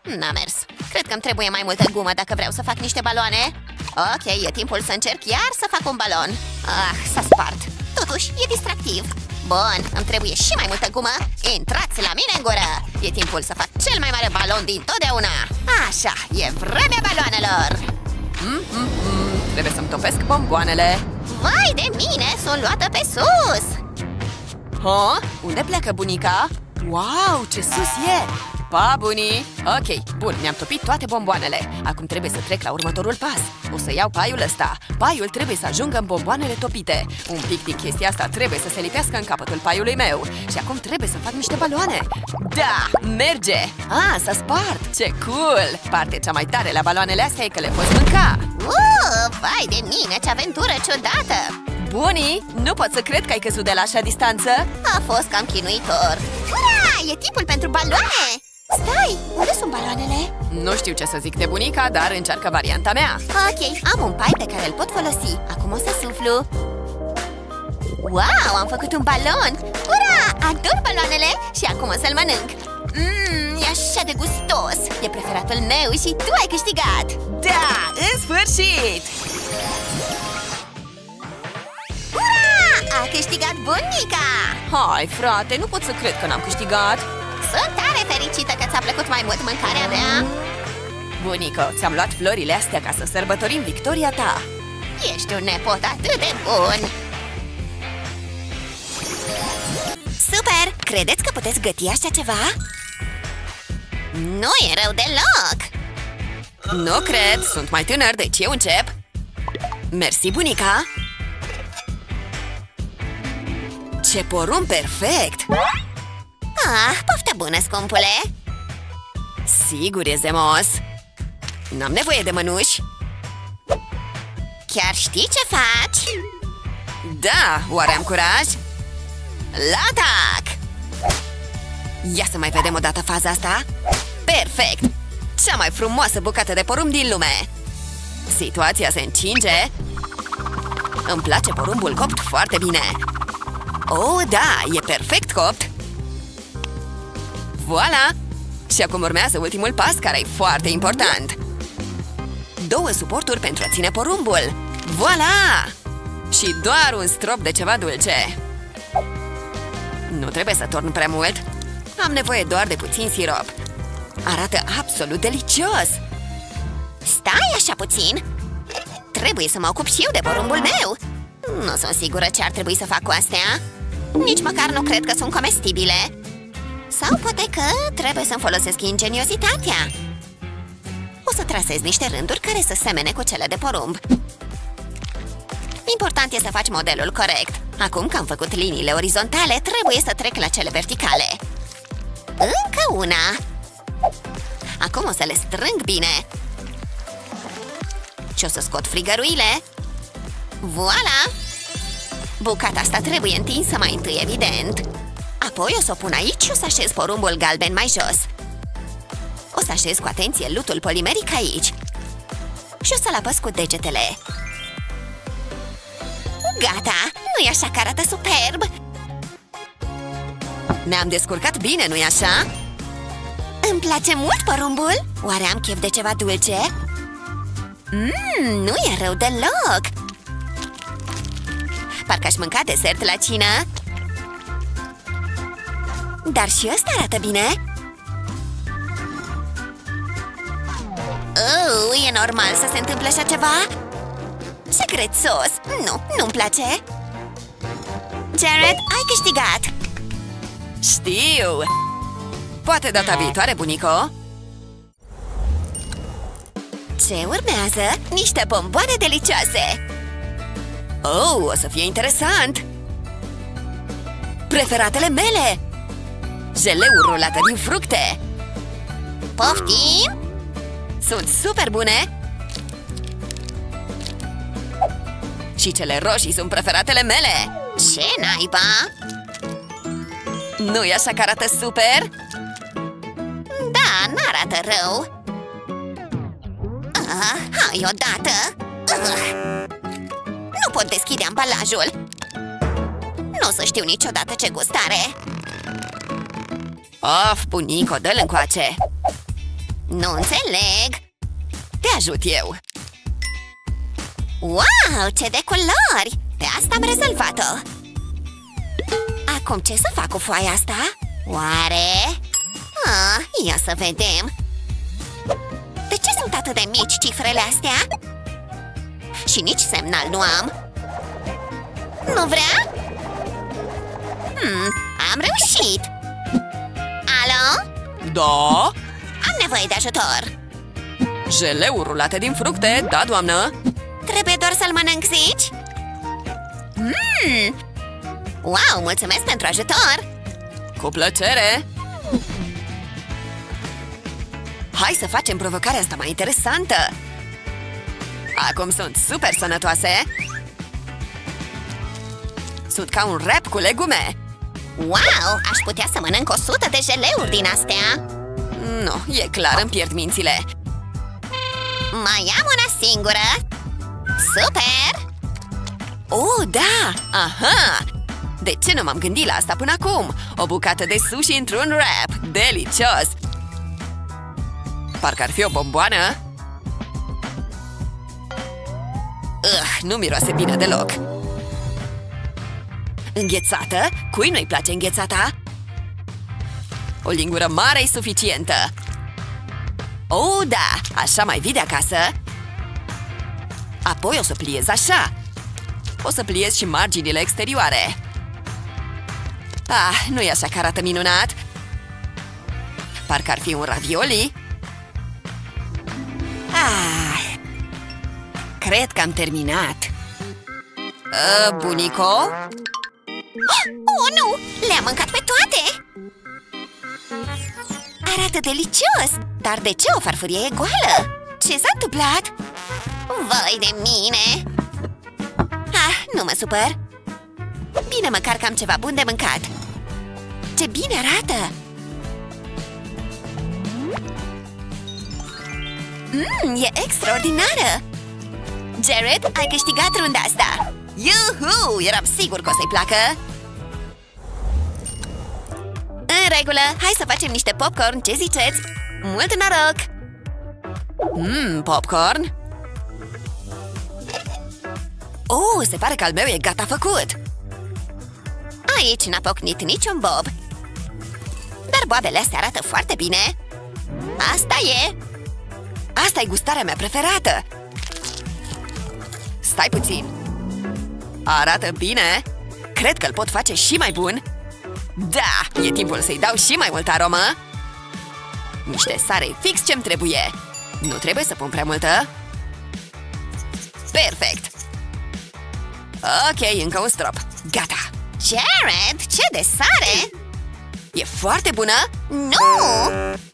N-a mers. Cred că îmi trebuie mai multă gumă dacă vreau să fac niște baloane. Ok, e timpul să încerc iar să fac un balon. Ah, s-a spart. Totuși, e distractiv. Bun, îmi trebuie și mai multă gumă. Intrați la mine în gură. E timpul să fac cel mai mare balon din totdeauna. Așa, e vremea baloanelor. mm, mm, mm. Trebuie să-mi topesc bomboanele. Vai de mine, sunt luată pe sus. Ha? Unde pleacă bunica? Wow, ce sus e! Pa, bunii! Ok, bun, mi-am topit toate bomboanele. Acum trebuie să trec la următorul pas. O să iau paiul ăsta. Paiul trebuie să ajungă în bomboanele topite. Un pic din chestia asta trebuie să se lipească în capătul paiului meu. Și acum trebuie să fac niște baloane. Da, merge! Ah, s-a spart! Ce cool! Partea cea mai tare la baloanele astea e că le poți mânca. Uh, vai de mine, ce aventură ciudată! Bunii, nu pot să cred că ai căzut de la așa distanță. A fost cam chinuitor. Ura, e timpul pentru baloane! Stai, unde sunt baloanele? Nu știu ce să zic de bunica, dar încearcă varianta mea. Ok, am un pai pe care îl pot folosi. Acum o să suflu. Wow, am făcut un balon! Ura, ador baloanele și acum o să-l mănânc. Mmm, e așa de gustos. E preferatul meu și tu ai câștigat. Da, în sfârșit! Ura, a câștigat bunica! Hai, frate, nu pot să cred că n-am câștigat. Sunt tare fericită că ți-a plăcut mai mult mâncarea mea. Bunică, ți-am luat florile astea ca să sărbătorim victoria ta. Ești un nepot atât de bun. Super! Credeți că puteți găti așa ceva? Nu e rău deloc! Nu cred, sunt mai tânăr, deci eu încep. Mersi, bunica. Ce porumb perfect! Ah, poftă bună, scumpule! Sigur e zemos. N-am nevoie de mănuși. Chiar știi ce faci? Da, oare am curaj? La atac! Ia să mai vedem o dată faza asta. Perfect! Cea mai frumoasă bucată de porumb din lume. Situația se încinge. Îmi place porumbul copt foarte bine. Oh, da, e perfect copt. Voilà! Și acum urmează ultimul pas, care e foarte important. Două suporturi pentru a ține porumbul. Voilà! Și doar un strop de ceva dulce. Nu trebuie să torn prea mult. Am nevoie doar de puțin sirop. Arată absolut delicios. Stai așa puțin. Trebuie să mă ocup și eu de porumbul meu. Nu sunt sigură ce ar trebui să fac cu astea. Nici măcar nu cred că sunt comestibile. Sau poate că trebuie să-mi folosesc ingeniozitatea. O să trasez niște rânduri care să semene cu cele de porumb. Important e să faci modelul corect. Acum că am făcut liniile orizontale, trebuie să trec la cele verticale. Încă una. Acum o să le strâng bine. Și o să scot frigăruile. Voilà! Bucata asta trebuie întinsă mai întâi, evident. Apoi o să o pun aici și o să așez porumbul galben mai jos. O să așez cu atenție lutul polimeric aici. Și o să-l apăs cu degetele. Gata! Nu-i așa că arată superb? Ne-am descurcat bine, nu-i așa? Îmi place mult porumbul! Oare am chef de ceva dulce? Mmm, nu e rău deloc! Parcă aș mânca desert la cină. Dar și ăsta arată bine. Oh, e normal să se întâmple așa ceva? Ce grețos! Nu, nu-mi place. Jared, ai câștigat! Știu! Poate data viitoare, bunico? Ce urmează? Niște bomboane delicioase! Oh, o să fie interesant! Preferatele mele! Jeleuri rulate din fructe! Poftim? Sunt super bune! Și cele roșii sunt preferatele mele! Ce naiba? Nu-i așa că arată super? Da, n-arată rău. Ah, hai odată. Ah. Nu pot deschide ambalajul. Nu o să știu niciodată ce gust are. Of, bunico, dă-l încoace! Nu înțeleg. Te ajut eu. Wow, ce de culori! Pe asta am rezolvat-o. Acum ce să fac cu foaia asta? Oare? Ah, ia să vedem. De ce sunt atât de mici cifrele astea? Și nici semnal nu am. Nu vrea? Hmm, am reușit. Alo? Da? Am nevoie de ajutor. Jeleuri rulate din fructe, da, doamnă. Trebuie doar să-l mănânc, zici? Mmm! Wow, mulțumesc pentru ajutor! Cu plăcere! Hai să facem provocarea asta mai interesantă! Acum sunt super sănătoase! Sunt ca un wrap cu legume! Wow, aș putea să mănânc o sută de jeleuri din astea! Nu, e clar, îmi pierd mințile! Mai am una singură! Super! Oh, da! Aha! De ce nu m-am gândit la asta până acum? O bucată de sushi într-un wrap! Delicios! Parcă ar fi o bomboană! Ugh, nu miroase bine deloc! Înghețată? Cui nu-i place înghețata? O lingură mare e suficientă! Oh, da! Așa mai vii de acasă! Apoi o să pliez așa! O să pliez și marginile exterioare! Ah, nu e așa că arată minunat? Parcă ar fi un ravioli! Ah, cred că am terminat! Uh, bunico? Oh, nu! Le-am mâncat pe toate! Arată delicios! Dar de ce o farfurie e goală? Ce s-a întâmplat? Vai de mine! Ah, nu mă supăr! Bine măcar că am ceva bun de mâncat! Ce bine arată! Mmm, e extraordinară! Jared, ai câștigat runda asta! Iuhu! Eram sigur că o să-i placă! În regulă, hai să facem niște popcorn, ce ziceți? Mult noroc! Mmm, popcorn? Oh, se pare că al meu e gata făcut! Aici n-a pocnit niciun bob. Dar boabele astea arată foarte bine. Asta e! Asta e gustarea mea preferată! Stai puțin! Arată bine! Cred că îl pot face și mai bun! Da! E timpul să-i dau și mai multă aromă! Niște sare fix ce-mi trebuie! Nu trebuie să pun prea multă! Perfect! Ok, încă un strop! Gata! Jared, ce de sare! E foarte bună! Nu!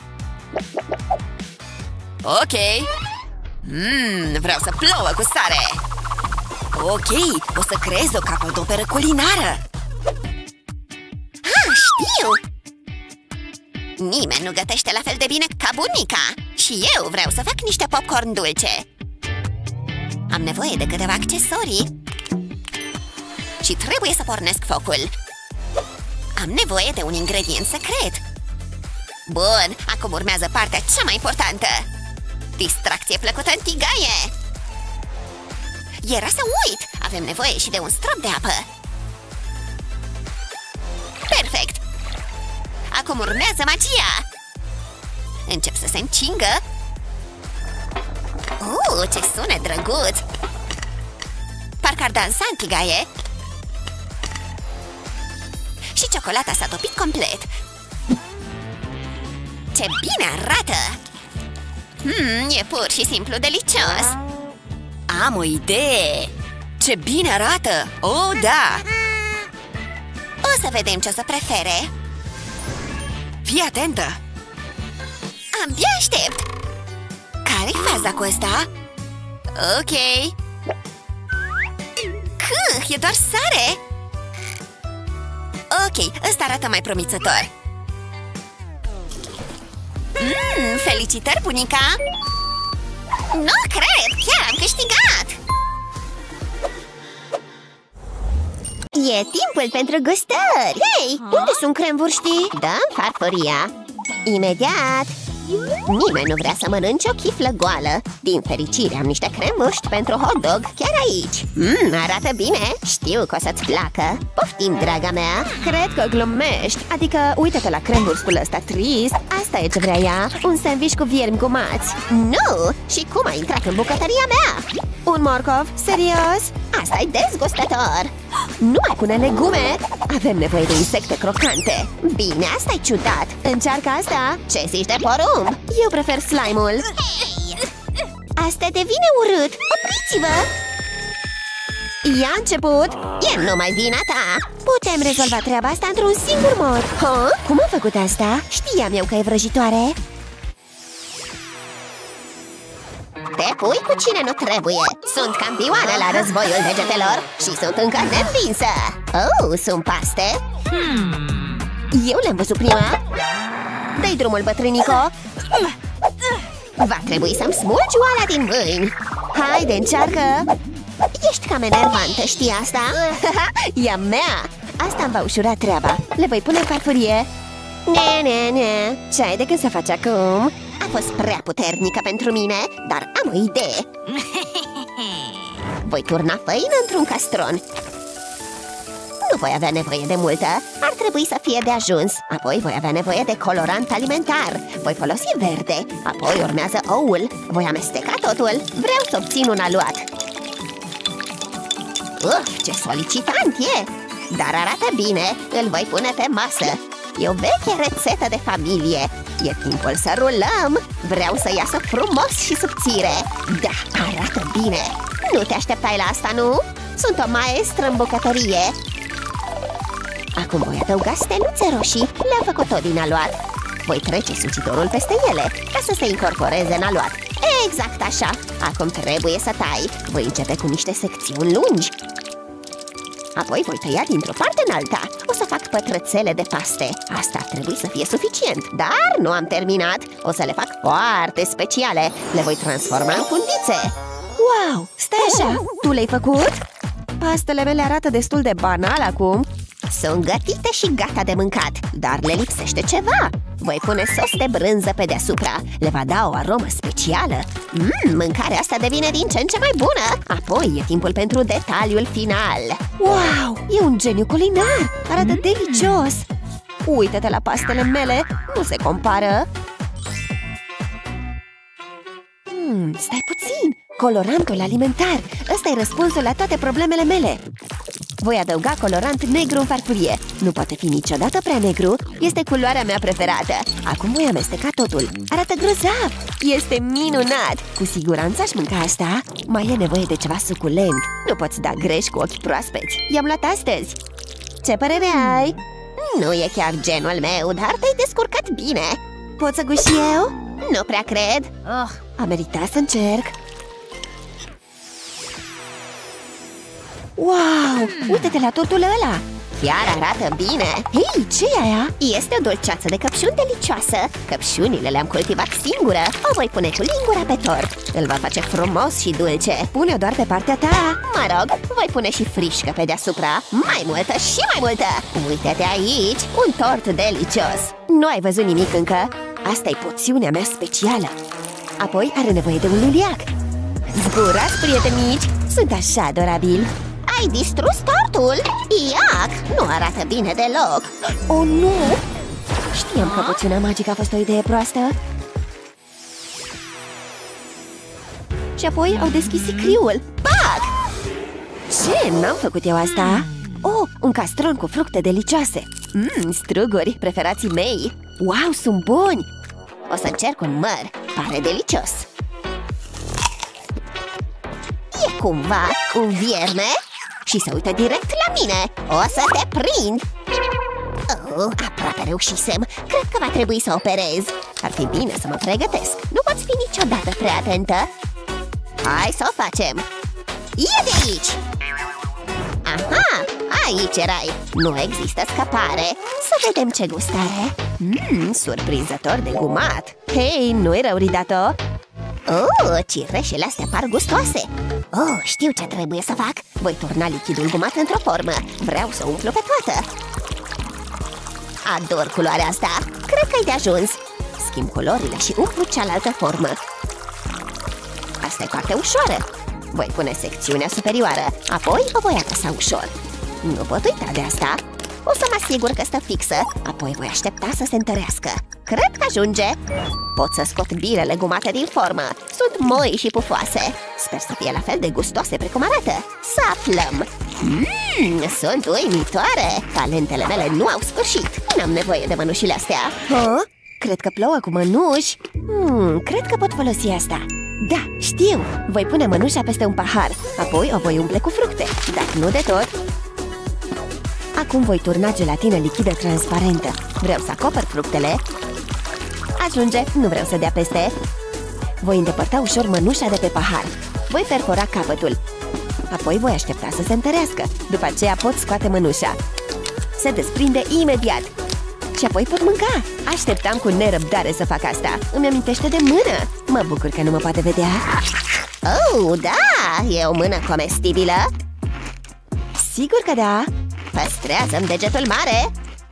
Ok! Mmm, vreau să plouă cu sare! Ok, o să creez o capodoperă culinară! Ah, știu! Nimeni nu gătește la fel de bine ca bunica! Și eu vreau să fac niște popcorn dulce! Am nevoie de câteva accesorii și trebuie să pornesc focul. Am nevoie de un ingredient secret. Bun, acum urmează partea cea mai importantă. Distracție plăcută în tigaie. Era să uit, avem nevoie și de un strop de apă. Perfect. Acum urmează magia. Încep să se încingă. Uh, ce sunet drăguț. Parcă ar dansa în tigaie. Și ciocolata s-a topit complet. Ce bine arată! Hmm, e pur și simplu delicios. Am o idee! Ce bine arată! Oh, da! O să vedem ce o să prefere. Fii atentă! Abia aștept! Care-i faza cu asta? Ok. Câh, e doar sare! Ok, ăsta arată mai promițător. Mmm, felicitări, bunica! Nu cred, chiar am câștigat! E timpul pentru gustări! Hei, unde sunt cremvârștii? Dă-mi farfuria! Imediat! Nimeni nu vrea să mănânce o chiflă goală. Din fericire am niște crembuști pentru hot dog chiar aici. Mmm, arată bine. Știu că o să-ți placă. Poftim, draga mea. Cred că glumești. Adică, uite-te la cremburstul ăsta trist. Asta e ce vrea ea. Un sandwich cu viermi gumați. Nu! Și cum ai intrat în bucătăria mea? Un morcov? Serios? Asta e dezgustător. Nu mai pune legume. Avem nevoie de insecte crocante. Bine, asta e ciudat. Încearcă asta. Ce zici de porumb? Eu prefer slime-ul. Asta devine urât. Opriți-vă! I-a început. E numai vina ta. Putem rezolva treaba asta într-un singur mod. Ha? Cum a făcut asta? Știam eu că e vrăjitoare. Te pui cu cine nu trebuie. Sunt campioană la războiul degetelor și sunt încă neînvinsă. Oh, sunt paste? hmm. Eu le-am văzut prima. Dă-i drumul, bătrânico. Va trebui să-mi smulgi oala din mâini. Haide, încearcă. Ești cam enervantă, știi asta? E a mea. Asta îmi va ușura treaba. Le voi pune în farfurie. Ne, ne, ne. Ce ai de când să faci acum? A fost prea puternică pentru mine, dar am o idee. Voi turna făină într-un castron. Nu voi avea nevoie de multă. Ar trebui să fie de ajuns. Apoi voi avea nevoie de colorant alimentar. Voi folosi verde. Apoi urmează oul. Voi amesteca totul. Vreau să obțin un aluat. Uf, ce solicitant e! Dar arată bine. Îl voi pune pe masă. E o veche rețetă de familie. E timpul să rulăm. Vreau să iasă frumos și subțire. Da, arată bine. Nu te așteptai la asta, nu? Sunt o maestră în bucătărie. Acum voi adăuga steluțe roșii. Le-am făcut tot din aluat. Voi trece sucitorul peste ele ca să se incorporeze în aluat. Exact așa. Acum trebuie să tai. Voi începe cu niște secțiuni lungi. Apoi voi tăia dintr-o parte în alta. O să fac pătrățele de paste. Asta ar trebui să fie suficient. Dar nu am terminat. O să le fac foarte speciale. Le voi transforma în fundițe. Wow, stai așa. Tu le-ai făcut? Pastele mele arată destul de banal acum. Sunt gătite și gata de mâncat. Dar le lipsește ceva. Voi pune sos de brânză pe deasupra. Le va da o aromă specială. Mmm, mâncarea asta devine din ce în ce mai bună. Apoi e timpul pentru detaliul final. Wow, e un geniu culinar. Arată mm. delicios. Uită-te la pastele mele. Nu se compară. Hmm, stai puțin. Colorantul alimentar. Ăsta e răspunsul la toate problemele mele. Voi adăuga colorant negru în farfurie. Nu poate fi niciodată prea negru. Este culoarea mea preferată. Acum voi amesteca totul. Arată grozav. Este minunat. Cu siguranță aș mânca asta. Mai e nevoie de ceva suculent. Nu poți da greș cu ochi proaspeți. I-am luat astăzi. Ce părere ai? Nu e chiar genul meu, dar te-ai descurcat bine. Pot să gust și eu? Nu prea cred. Oh, a meritat să încerc. Wow! Uite-te la tortul ăla! Chiar arată bine! Hei, ce e aia? Este o dulceață de căpșuni delicioasă. Căpșunile le-am cultivat singură. O voi pune cu lingura pe tort. Îl va face frumos și dulce. Pune-o doar pe partea ta. Mă rog, voi pune și frișcă pe deasupra. Mai multă și mai multă! Uite-te aici! Un tort delicios! Nu ai văzut nimic încă? Asta-i poțiunea mea specială. Apoi are nevoie de un luliac. Zburați, prieteni mici! Sunt așa adorabili! Ai distrus tortul? Iac! Nu arată bine deloc. Oh, nu! Știam că poțiunea magică a fost o idee proastă. Și apoi au deschis sicriul. Pac! Ce? N-am făcut eu asta? Oh, un castron cu fructe delicioase. Mmm, struguri, preferații mei. Wow, sunt buni! O să încerc un măr. Pare delicios. E cumva un vierme? Și se uită direct la mine. O să te prind. Oh, aproape reușisem. Cred că va trebui să operez. Ar fi bine să mă pregătesc. Nu poți fi niciodată prea atentă. Hai să o facem. E de aici! Aha, aici erai. Nu există scăpare. Să vedem ce gustare. Mmm, surprinzător de gumat. Hei, nu-i rău, Ridato? Oh, cireșele astea par gustoase. Oh, știu ce trebuie să fac. Voi turna lichidul gumat într-o formă. Vreau să umplu pe toată. Ador culoarea asta. Cred că-i de ajuns. schimb culorile și umplu cealaltă formă. Asta e foarte ușoară. Voi pune secțiunea superioară, apoi o voi apăsa ușor. Nu pot uita de asta. O să mă asigur că stă fixă, apoi voi aștepta să se întărească. Cred că ajunge. Pot să scot bire legumate din formă. Sunt moi și pufoase. Sper să fie la fel de gustoase precum arată. Să aflăm. Mmm, sunt uimitoare. Talentele mele nu au sfârșit. N-am nevoie de mănușile astea. Ha? Cred că plouă cu mănuși. Hmm, cred că pot folosi asta. Da, știu. Voi pune mănușa peste un pahar, apoi o voi umple cu fructe, dar nu de tot. Acum voi turna gelatină lichidă transparentă. Vreau să acopăr fructele. Ajunge, nu vreau să dea peste. Voi îndepărta ușor mănușa de pe pahar. Voi perfora capătul. Apoi voi aștepta să se întărească. După aceea pot scoate mănușa. Se desprinde imediat. Și apoi pot mânca. Așteptam cu nerăbdare să fac asta. Îmi amintește de mână. Mă bucur că nu mă poate vedea. Oh, da! E o mână comestibilă? Sigur că da. Păstrează-mi degetul mare.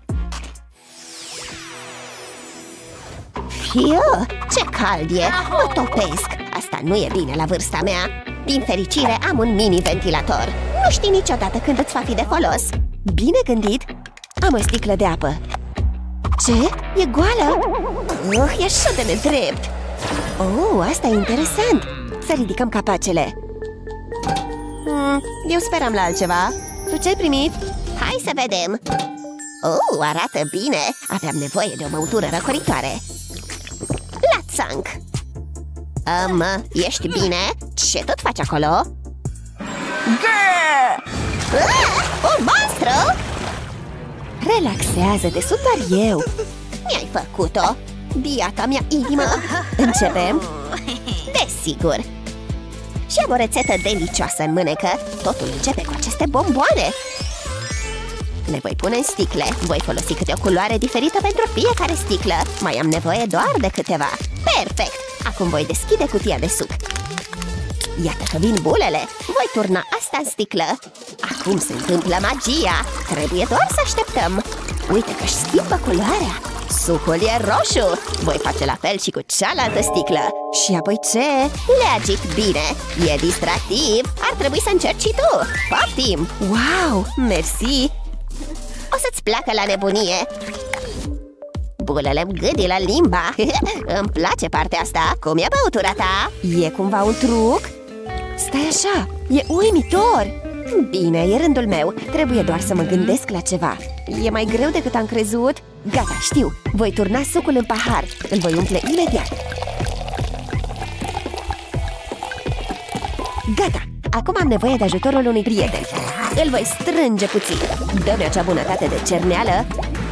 Fiu, ce cald e! Mă topesc! Asta nu e bine la vârsta mea. Din fericire am un mini-ventilator. Nu știi niciodată când îți va fi de folos. Bine gândit! Am o sticlă de apă. Ce? E goală? Uh, e așa de nedrept! Oh, asta e interesant! Să ridicăm capacele. hmm, Eu speram la altceva. Tu ce-ai primit? Hai să vedem! Oh, arată bine! Aveam nevoie de o băutură răcoritoare. La țanc! Um, ești bine? Ce tot faci acolo? Grrr! Ah, un monstru! Relaxează-te, sunt doar eu. Mi-ai făcut-o, biata mea inimă. Începem? Desigur. Și am o rețetă delicioasă în mânecă. Totul începe cu aceste bomboane. Le voi pune în sticle. Voi folosi câte o culoare diferită pentru fiecare sticlă. Mai am nevoie doar de câteva. Perfect! Acum voi deschide cutia de suc. Iată că vin bulele. Voi turna asta în sticlă. Acum se întâmplă magia. Trebuie doar să așteptăm. Uite că-și schimbă culoarea. Sucul e roșu. Voi face la fel și cu cealaltă sticlă. Și apoi ce? Le agit bine. E distractiv. Ar trebui să încerci și tu. Poftim! Wow! Mersi! O să-ți placă la nebunie. Bulele-mi gâdi la limba. Îmi place partea asta. Cum e băutura ta? E cumva un truc? Stai așa, e uimitor. Bine, e rândul meu. Trebuie doar să mă gândesc la ceva. E mai greu decât am crezut. Gata, știu. Voi turna sucul în pahar. Îl voi umple imediat. Gata, acum am nevoie de ajutorul unui prieten. Îl voi strânge puțin. Dă-mi acea bunătate de cerneală.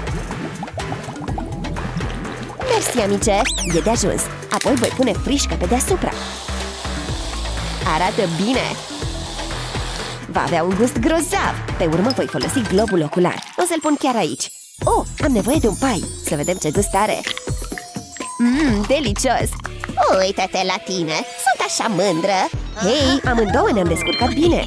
Mersi, amice, e de ajuns. Apoi voi pune frișcă pe deasupra. Arată bine. Va avea un gust grozav. Pe urmă voi folosi globul ocular. O să-l pun chiar aici. Oh, am nevoie de un pai. Să vedem ce gust are. Mmm, delicios. Uită-te la tine, sunt așa mândră. Hei, amândouă ne-am descurcat bine.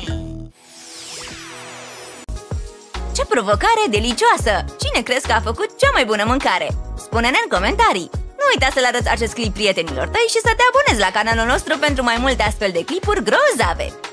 Ce provocare delicioasă! Cine crezi că a făcut cea mai bună mâncare? Spune-ne în comentarii! Nu uita să le arăți acest clip prietenilor tăi și să te abonezi la canalul nostru pentru mai multe astfel de clipuri grozave!